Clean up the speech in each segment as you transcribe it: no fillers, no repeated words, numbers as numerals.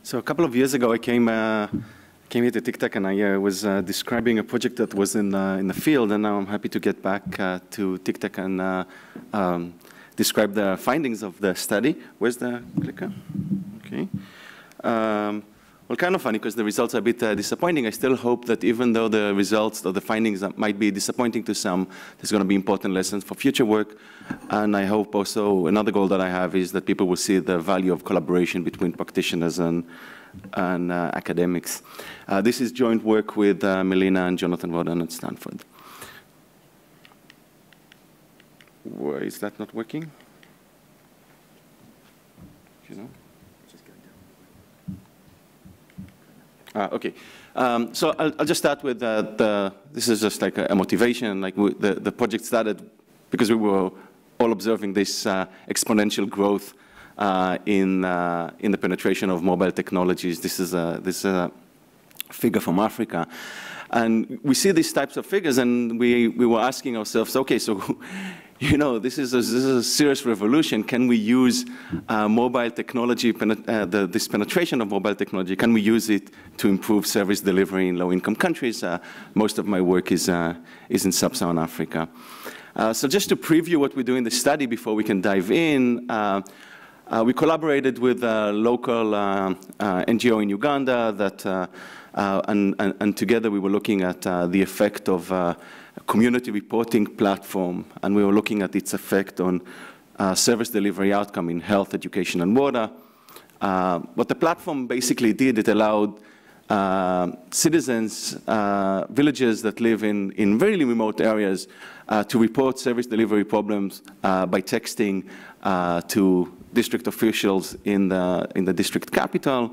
So a couple of years ago, I came here to TICTeC, and I was describing a project that was in the field, and now I'm happy to get back to TICTeC and describe the findings of the study. Where's the clicker? Okay. Well, kind of funny, because the results are a bit disappointing. I still hope that even though the results or the findings might be disappointing to some, there's going to be important lessons for future work. And I hope also another goal that I have is that people will see the value of collaboration between practitioners and academics. This is joint work with Melina and Jonathan Rodan at Stanford. Why is that not working? Do you know? Okay. So I'll just start with this is just like a motivation. Like the project started because we were all observing this exponential growth in the penetration of mobile technologies. This is a figure from Africa. And we see these types of figures, and we were asking ourselves, okay, so you know, this is a serious revolution. Can we use mobile technology, this penetration of mobile technology, can we use it to improve service delivery in low-income countries? Most of my work is in sub-Saharan Africa. So just to preview what we do in the study before we can dive in, we collaborated with a local NGO in Uganda that, and together we were looking at the effect of a community reporting platform, and we were looking at its effect on service delivery outcome in health, education, and water. What the platform basically did, it allowed citizens, villagers that live in very remote areas to report service delivery problems by texting to district officials in the district capital.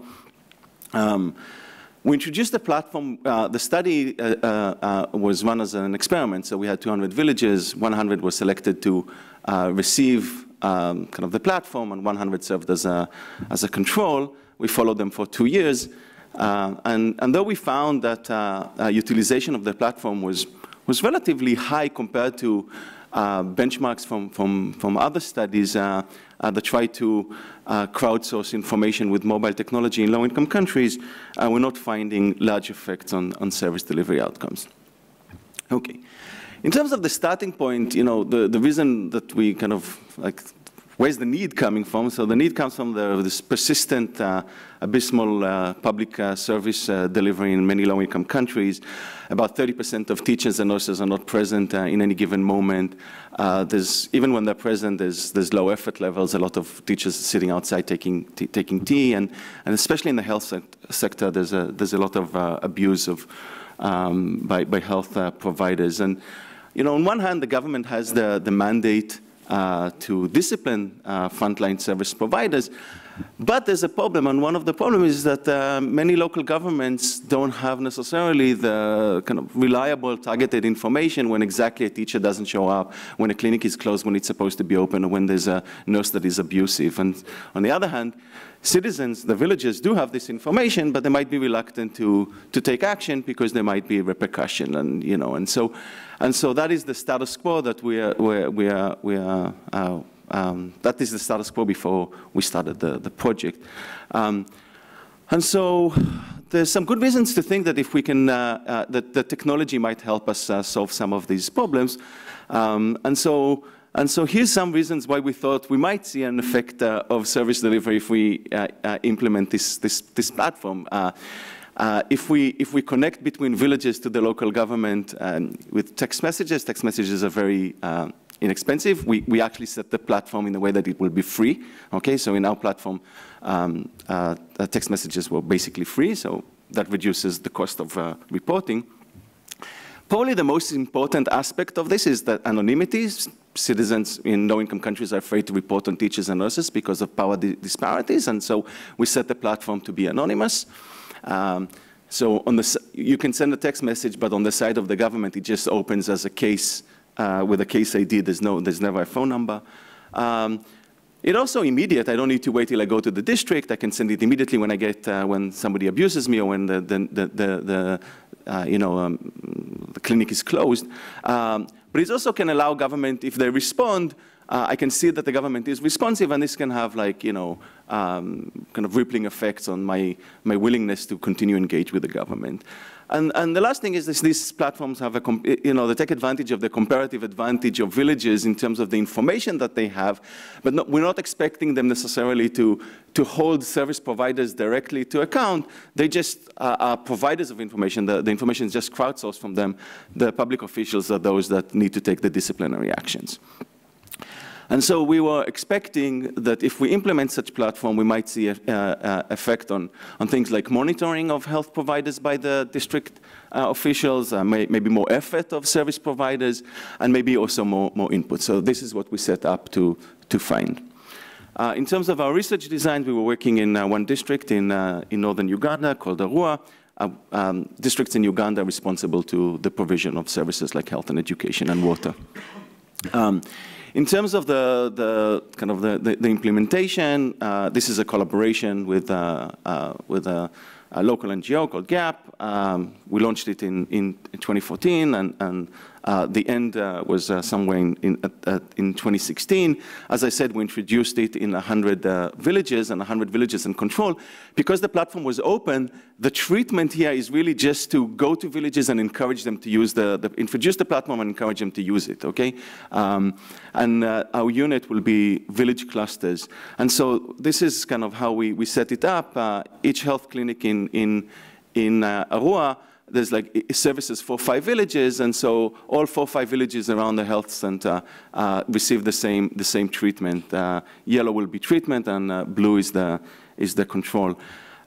We introduced the platform. The study was run as an experiment, so we had 200 villages. 100 were selected to receive kind of the platform, and 100 served as a control. We followed them for 2 years, and though we found that utilization of the platform was relatively high compared to benchmarks from other studies that try to crowdsource information with mobile technology in low-income countries, we're not finding large effects on service delivery outcomes. Okay. In terms of the starting point, you know, the reason that we kind of like, where's the need coming from? So the need comes from this persistent, abysmal public service delivery in many low-income countries. About 30% of teachers and nurses are not present in any given moment. Even when they're present, there's low effort levels. A lot of teachers sitting outside taking tea, and especially in the health sector, there's a lot of abuse of by health providers. And you know, on one hand, the government has the mandate to discipline frontline service providers. But there's a problem, and one of the problems is that many local governments don't have necessarily the kind of reliable, targeted information when exactly a teacher doesn't show up, when a clinic is closed when it's supposed to be open, or when there's a nurse that is abusive. And on the other hand, citizens, the villagers, do have this information, but they might be reluctant to take action because there might be repercussion, and you know, and so that is the status quo that that is the status quo before we started the project. And so there's some good reasons to think that if we can, that the technology might help us solve some of these problems. And so here's some reasons why we thought we might see an effect of service delivery if we implement this platform. If we connect between villages to the local government with text messages are very inexpensive. We actually set the platform in a way that it will be free. Okay, so in our platform, text messages were basically free, so that reduces the cost of reporting. Probably the most important aspect of this is that anonymity. Citizens in low-income countries are afraid to report on teachers and nurses because of power disparities, and so we set the platform to be anonymous. So you can send a text message, but on the side of the government, it just opens as a case with a case ID. There's never a phone number. It's also immediate. I don't need to wait till I go to the district. I can send it immediately when I get when somebody abuses me or when the clinic is closed. But it also can allow government, if they respond, I can see that the government is responsive, and this can have like, you know, kind of rippling effects on my willingness to continue engage with the government. And the last thing is this, these platforms have you know, they take advantage of the comparative advantage of villages in terms of the information that they have, but we're not expecting them necessarily to hold service providers directly to account. They just are providers of information. The information is just crowdsourced from them. The public officials are those that need to take the disciplinary actions. And so we were expecting that if we implement such platform, we might see an effect on things like monitoring of health providers by the district officials, maybe more effort of service providers, and maybe also more input. So this is what we set up to find. In terms of our research design, we were working in one district in northern Uganda called Arua. Districts in Uganda are responsible to the provision of services like health and education and water. In terms of the implementation, this is a collaboration with a local NGO called GAP. We launched it in 2014, and the end was somewhere in 2016. As I said, we introduced it in 100 villages and 100 villages in control. Because the platform was open, the treatment here is really just to go to villages and encourage them to use introduce the platform and encourage them to use it, okay? And our unit will be village clusters. And so this is kind of how we set it up. Each health clinic in Arua, there's like services for 5 villages, and so all 4 or 5 villages around the health center receive the same treatment. Yellow will be treatment, and blue is the control.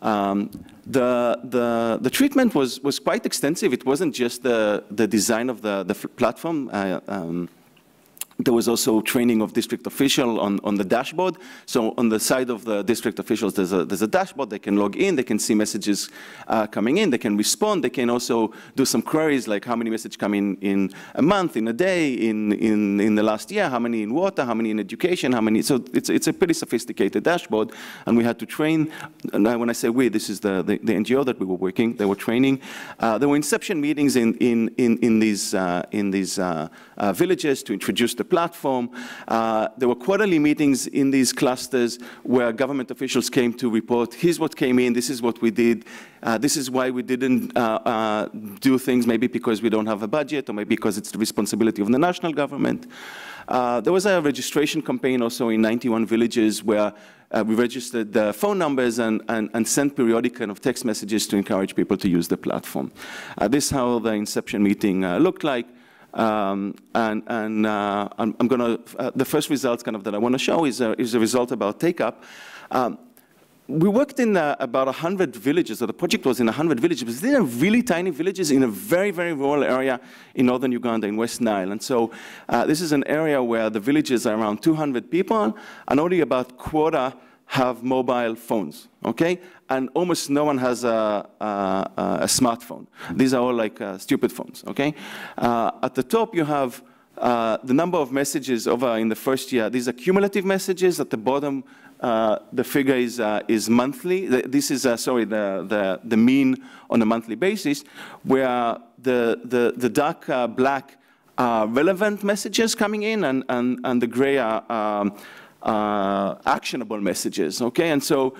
The treatment was quite extensive. It wasn't just the design of the platform. There was also training of district official on the dashboard. So on the side of the district officials, there's a dashboard. They can log in. They can see messages coming in. They can respond. They can also do some queries like how many messages come in a month, in a day, in the last year, how many in water, how many in education, how many. So it's a pretty sophisticated dashboard. And we had to train. And when I say we, this is the NGO that we were working. They were training. There were inception meetings in these villages to introduce the platform. There were quarterly meetings in these clusters where government officials came to report, here's what came in, this is what we did, this is why we didn't do things, maybe because we don't have a budget, or maybe because it's the responsibility of the national government. There was a registration campaign also in 91 villages where we registered the phone numbers and sent periodic kind of text messages to encourage people to use the platform. This is how the inception meeting looked like. I'm gonna, the first results kind of that I want to show is a result about take-up. We worked in about 100 villages, so the project was in 100 villages, but these are really tiny villages in a very, very rural area in northern Uganda, in West Nile. And so this is an area where the villages are around 200 people, and only about a quarter have mobile phones, okay? And almost no one has a smartphone. These are all like stupid phones, okay? At the top, you have the number of messages over in the first year. These are cumulative messages. At the bottom, the figure is monthly. This is, sorry, the mean on a monthly basis, where the dark black are relevant messages coming in, and the gray are actionable messages, okay? And so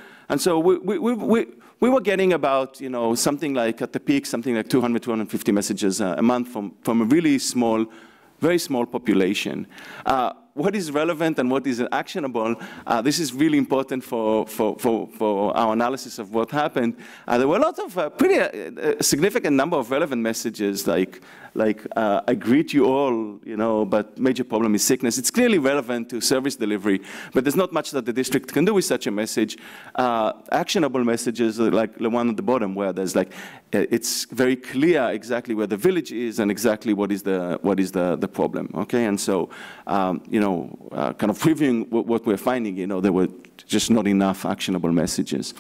we were getting about, you know, something like at the peak, something like 200, 250 messages a month from a really small, very small population. What is relevant and what is actionable, this is really important for our analysis of what happened. There were a lot of pretty significant number of relevant messages like I greet you all, you know, but major problem is sickness. It's clearly relevant to service delivery, but there's not much that the district can do with such a message. Actionable messages like the one at the bottom where there's like, it's very clear exactly where the village is and exactly what is the problem, okay? And so, you know, kind of previewing what we're finding, you know, there were just not enough actionable messages.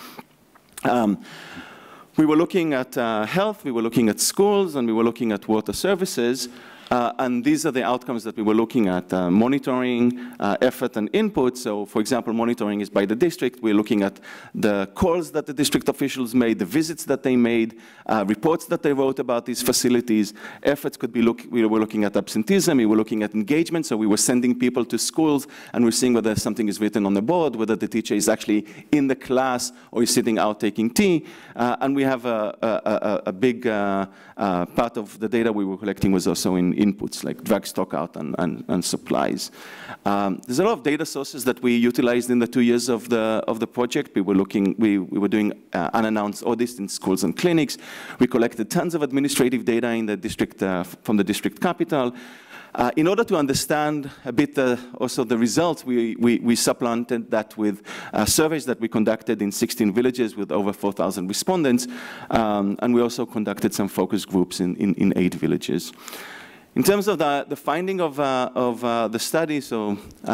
We were looking at health, we were looking at schools, and we were looking at water services. And these are the outcomes that we were looking at, monitoring, effort, and input. So, for example, monitoring is by the district. We're looking at the calls that the district officials made, the visits that they made, reports that they wrote about these facilities. Efforts could be, we were looking at absenteeism, we were looking at engagement, so we were sending people to schools, and we're seeing whether something is written on the board, whether the teacher is actually in the class or is sitting out taking tea. And we have a big part of the data we were collecting was also in inputs, like drug stock out and supplies. There's a lot of data sources that we utilized in the 2 years of the project. We were doing unannounced audits in schools and clinics. We collected tons of administrative data in the district, from the district capital. In order to understand a bit also the results, we supplemented that with surveys that we conducted in 16 villages with over 4,000 respondents. And we also conducted some focus groups in 8 villages. In terms of the finding of the study, so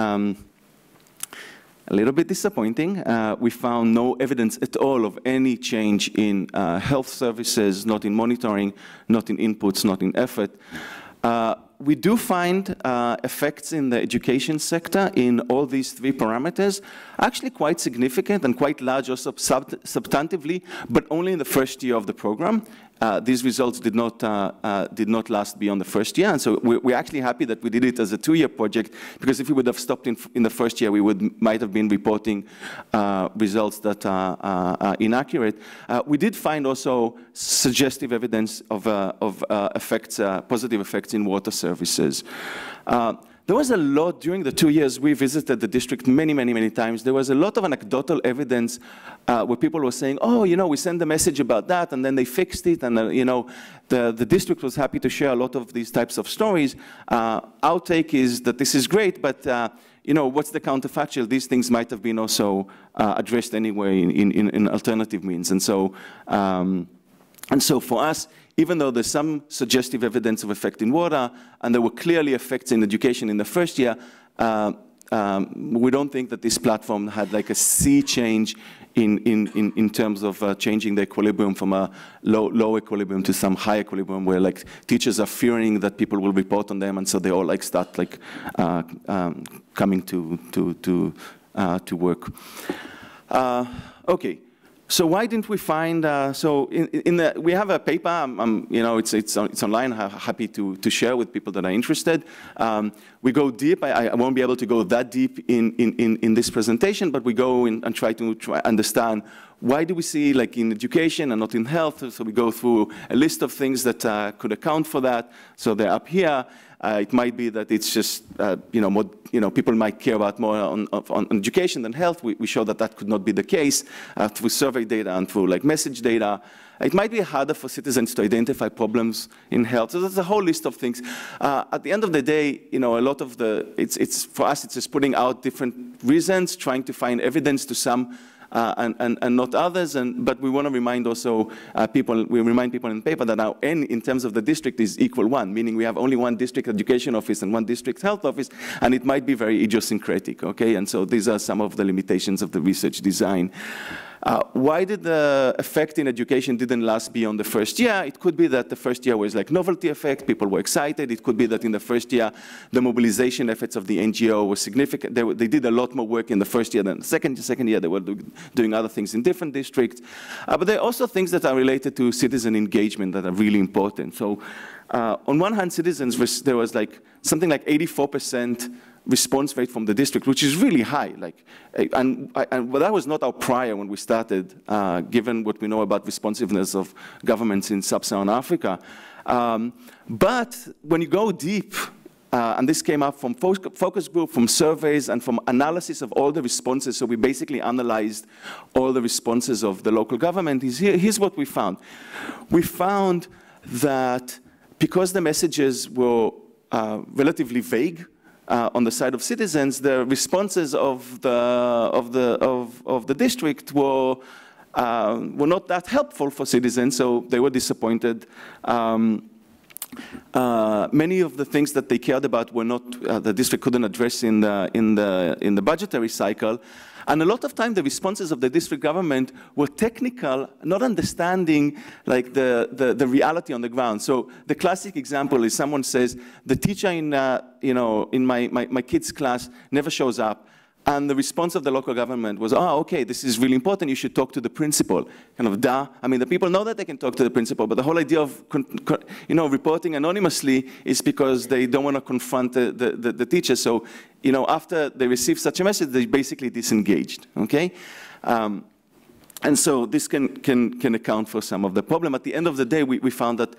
a little bit disappointing. We found no evidence at all of any change in health services, not in monitoring, not in inputs, not in effort. We do find effects in the education sector in all these 3 parameters, actually quite significant and quite large also substantively, but only in the first year of the program. These results did not last beyond the first year, and so we're actually happy that we did it as a 2-year project, because if we would have stopped in the first year, we might have been reporting results that are inaccurate. We did find also suggestive evidence of effects, positive effects in water services. There was a lot during the 2 years we visited the district many times. There was a lot of anecdotal evidence where people were saying, oh, you know, we sent a message about that and then they fixed it, and you know, the district was happy to share a lot of these types of stories. Our take is that this is great, but you know, what's the counterfactual? These things might have been also addressed anyway in alternative means. And so for us, even though there's some suggestive evidence of effect in water, and there were clearly effects in education in the first year, we don't think that this platform had like a sea change in terms of changing the equilibrium from a low equilibrium to some high equilibrium, where like teachers are fearing that people will report on them, and so they all like start like coming to work. Okay. So why didn't we find? We have a paper. You know, it's online. I'm happy to share with people that are interested. We go deep. I won't be able to go that deep in this presentation, but we go in and try to understand why do we see like in education and not in health. So we go through a list of things that could account for that. So they're up here. It might be that it's just, people might care about more on education than health. We show that that could not be the case through survey data and through like message data. It might be harder for citizens to identify problems in health. So there's a whole list of things. At the end of the day, you know, a lot of for us, it's just putting out different reasons, trying to find evidence to some and not others. But we want to remind also people, we remind people in the paper that our N in terms of the district is equal 1, meaning we have only 1 district education office and 1 district health office, and it might be very idiosyncratic, okay? And so these are some of the limitations of the research design. Why did the effect in education didn't last beyond the first year? It could be that the first year was like novelty effect, people were excited. It could be that in the first year, the mobilization efforts of the NGO were significant. They did a lot more work in the first year than the second year. They were doing other things in different districts. But there are also things that are related to citizen engagement that are really important. So on one hand, citizens, there was like something like 84% response rate from the district, which is really high. Like, well, that was not our prior when we started, given what we know about responsiveness of governments in sub-Saharan Africa. But when you go deep, and this came up from focus group, from surveys, and from analysis of all the responses, so we basically analyzed all the responses of the local government. Here's what we found. We found that because the messages were relatively vague, on the side of citizens, the responses of the district were not that helpful for citizens, so they were disappointed. Many of the things that they cared about were not, the district couldn't address in the budgetary cycle. And a lot of time, the responses of the district government were technical, not understanding like the reality on the ground. So the classic example is someone says, the teacher in my kid's class never shows up. And the response of the local government was, oh, okay, this is really important, you should talk to the principal. Kind of, duh. I mean, the people know that they can talk to the principal, but the whole idea of reporting anonymously is because they don't want to confront the teacher. So, after they receive such a message, they basically disengaged, okay? And so this can account for some of the problem. At the end of the day, we found that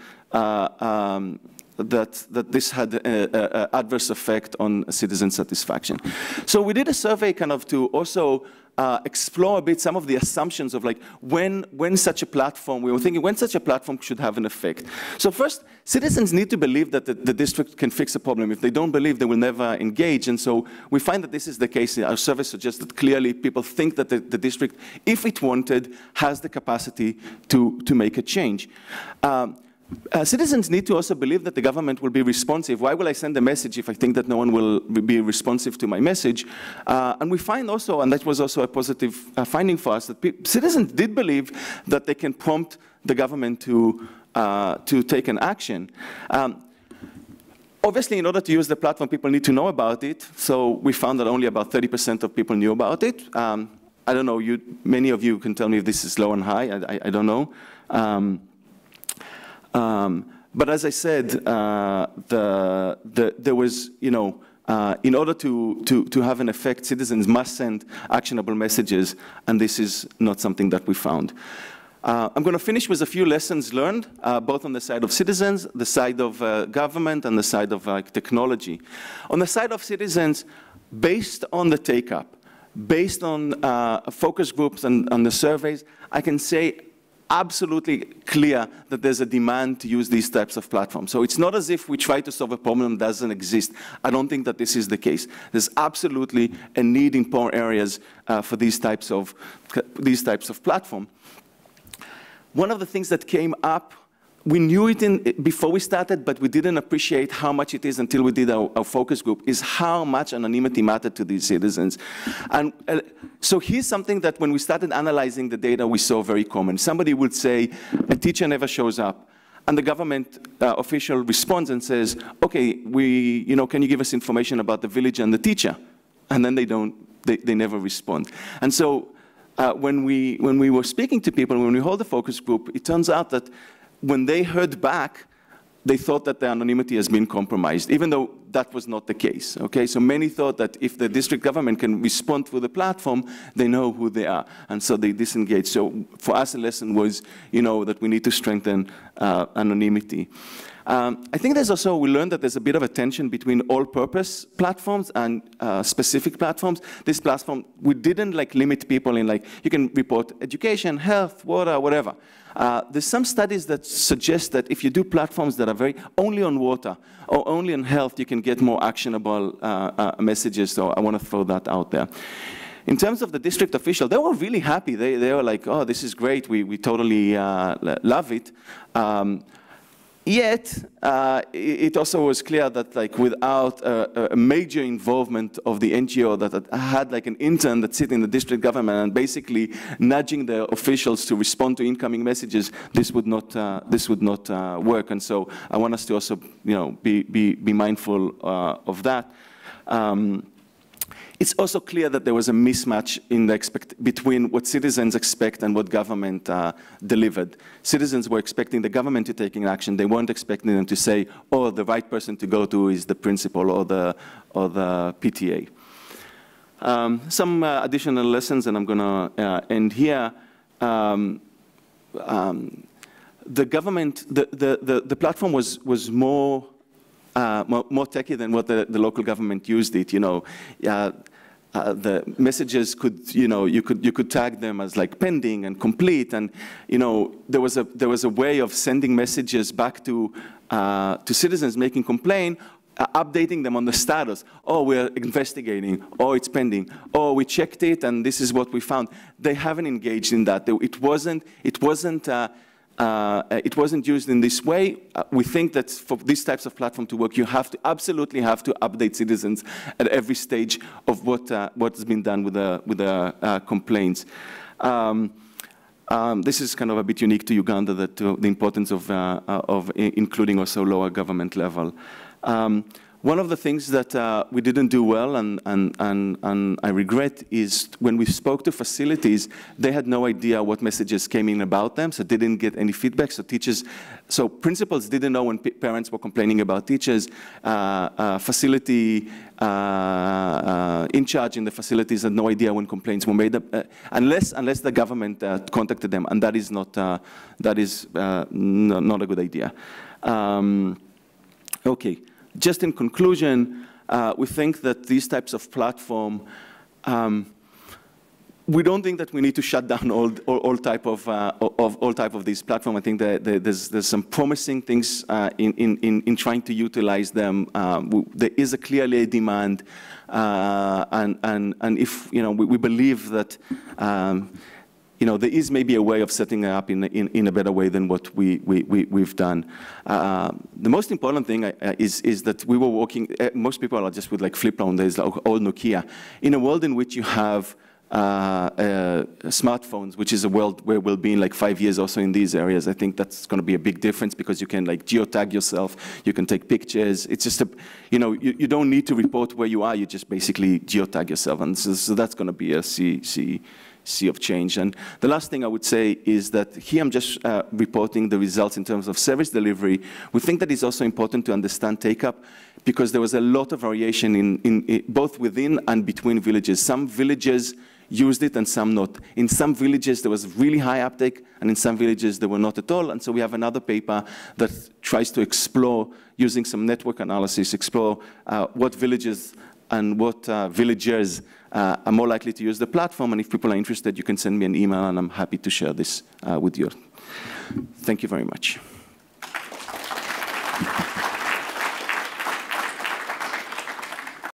that this had an adverse effect on citizen satisfaction. So we did a survey kind of to also explore a bit some of the assumptions of like when such a platform, we were thinking when such a platform should have an effect. So first, citizens need to believe that the district can fix a problem. If they don't believe, they will never engage. And so we find that this is the case. Our survey suggests that clearly people think that the district, if it wanted, has the capacity to make a change. Citizens need to also believe that the government will be responsive. Why will I send a message if I think that no one will be responsive to my message? And we find also, and that was also a positive finding for us, that citizens did believe that they can prompt the government to take an action. Obviously, in order to use the platform, people need to know about it. So we found that only about 30% of people knew about it. I don't know, many of you can tell me if this is low and high. I don't know. But as I said, there was, in order to have an effect, citizens must send actionable messages, and this is not something that we found. I'm going to finish with a few lessons learned, both on the side of citizens, the side of government, and the side of technology. On the side of citizens, based on the take-up, based on focus groups and on the surveys, I can say absolutely clear that there's a demand to use these types of platforms. So it's not as if we try to solve a problem that doesn't exist. I don't think that this is the case. There's absolutely a need in poor areas for these types of platform. One of the things that came up, we knew it before we started, but we didn't appreciate how much it is until we did our focus group, is how much anonymity mattered to these citizens. And so here's something that when we started analyzing the data, we saw very common. Somebody would say, a teacher never shows up. And the government official responds and says, okay, can you give us information about the village and the teacher? And then they never respond. And so when we were speaking to people, when we hold the focus group, it turns out that when they heard back, they thought that the anonymity has been compromised, even though that was not the case, okay? So many thought that if the district government can respond through the platform, they know who they are, and so they disengage. So for us, the lesson was, that we need to strengthen anonymity. I think we learned that there's a bit of a tension between all-purpose platforms and specific platforms. This platform, we didn't limit people in you can report education, health, water, whatever. There's some studies that suggest that if you do platforms that are only on water or only on health, you can get more actionable messages. So I want to throw that out there. In terms of the district official, they were really happy. They were like, oh, this is great. We totally love it. Yet, it also was clear that without a major involvement of the NGO that had an intern that sit in the district government and basically nudging the officials to respond to incoming messages, this would not work. And so I want us to also be mindful of that. It's also clear that there was a mismatch in between what citizens expect and what government delivered. Citizens were expecting the government to take action. They weren't expecting them to say, oh, the right person to go to is the principal or the PTA. Some additional lessons, and I'm going to end here. The government, the platform was more techy than what the local government used it. The messages could, you could tag them as pending and complete, and there was a way of sending messages back to citizens making complaint, updating them on the status. Oh, we're investigating. Oh, it's pending. Oh, we checked it, and this is what we found. They haven't engaged in that. It wasn't it wasn't used in this way. We think that for these types of platform to work, you absolutely have to update citizens at every stage of what's been done with the complaints. This is kind of a bit unique to Uganda, that the importance of including also lower government level. One of the things that we didn't do well, and I regret, is when we spoke to facilities, they had no idea what messages came in about them, so they didn't get any feedback. So principals didn't know when parents were complaining about teachers. Facility in charge in the facilities had no idea when complaints were made, unless the government contacted them, and that is not not a good idea. Okay. Just in conclusion, we think that these types of platform, we don't think that we need to shut down all type of these platform. I think that there's some promising things in trying to utilize them. There is clearly a demand, and if we believe that. There is maybe a way of setting it up in a better way than what we've done. The most important thing is that we were working, most people are just with like flip phone, there's like old Nokia. In a world in which you have smartphones, which is a world where we'll be in like 5 years also in these areas, I think that's going to be a big difference, because you can like geotag yourself, you can take pictures. It's just you don't need to report where you are, you just basically geotag yourself, and so that's going to be a sea of change. And the last thing I would say is that here I'm just reporting the results in terms of service delivery. We think that it's also important to understand take-up, because there was a lot of variation in both within and between villages. Some villages used it and some not. In some villages there was really high uptake, and in some villages there were not at all. And so we have another paper that tries to explore, using some network analysis, explore what villages and what villagers are more likely to use the platform. And if people are interested, you can send me an email, and I'm happy to share this with you. Thank you very much.